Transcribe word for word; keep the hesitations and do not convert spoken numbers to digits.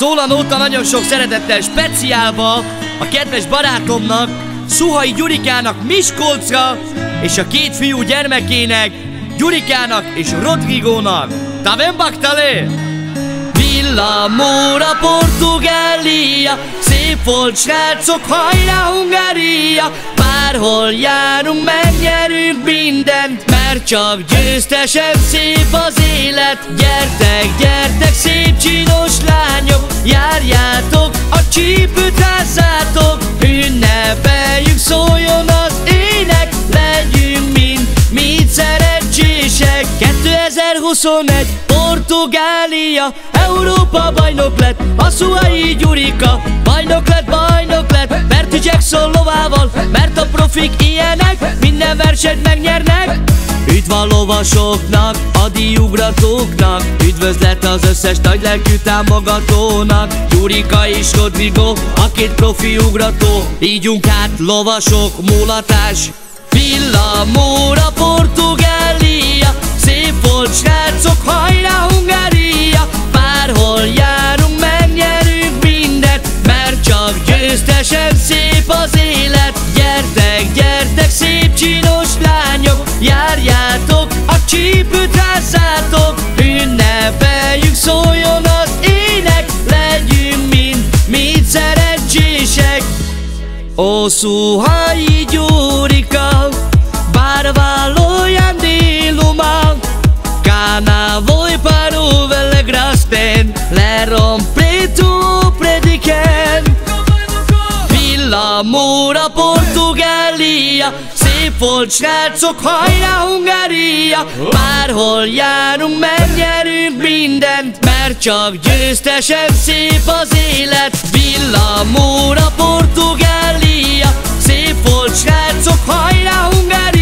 Szól a nóta nagyon sok szeretettel, speciálba a kedves barátomnak, Szuhai Gyurikának Miskolcra, és a két fiú gyermekének, Gyurikának és Rodrigónak. Taven baktale! Villamóra Portugália, szép volt srácok, hajrá Hungária! Bárhol járunk, megnyerünk mindent, mert csak győztesen szép az élet. Gyertek, gyertek, szép csinos lányok, járjátok, a csípőt házzátok, ünnepeljük, szóljon az ének, legyünk mind, mind szerencsések. kétezer-huszonegy Portugália Európa bajnok lett, a Szuhai Gyurika bajnok lett, bajnok lett, Bertie Jackson lovával, mert a profik ilyenek, minden versenyt megnyernek. Üdv a lovasoknak, a díjugratóknak, üdvözlet az összes nagylelkű támogatónak. Gyurika és Rodrigo, a két profi ugrató, ígyunk át lovasok, mulatás. Villamóra Portugália, szép volt srácok, hajrá Hungária! Bárhol járunk, megnyerünk mindent, mert csak győztesen szép az élet. Gyertek, gyertek, szép csinos lányok, járjátok, a csípőt házzátok, ünnepeljük, szóljon az ének, legyünk mind, mind szerencsések. Ó Szuhai Gyurika, barvalo di luma, cana voi paru vele grasten, le rompe tu prediken. Villamóra Portugália, szép volt srácok, hajrá Hungária! Bárhol járunk, megnyerünk mindent, mert csak győztesen szép az élet. Villamóra Portugália, szép volt srácok, hajrá Hungária!